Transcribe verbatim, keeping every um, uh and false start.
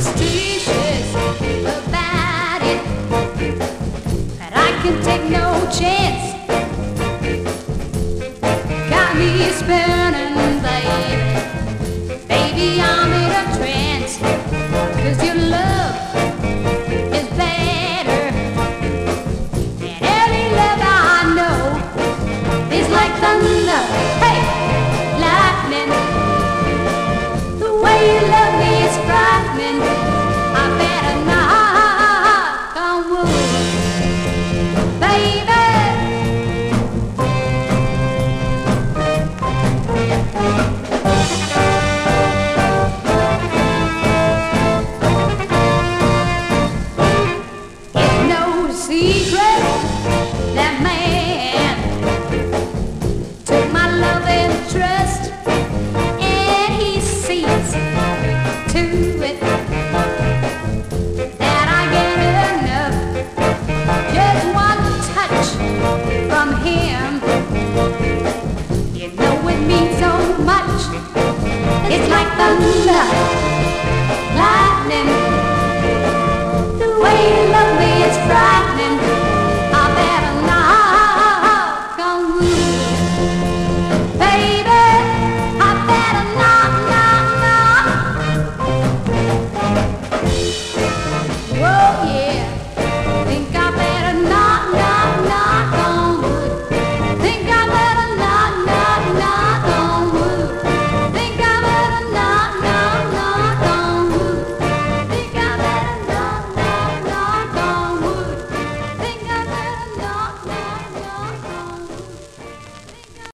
superstitious about it, but I can take no chance. Got me spinning, baby. Baby, I'm in a trance. 'Cause your love is better than any love I know. It's like thunder, hey, lightning. The way you love me is frightening. I better knock on wood, baby. Secret, that man took my love and trust, and he sees to it that I get enough. Just one touch from him, you know it means so much. It's like thunder.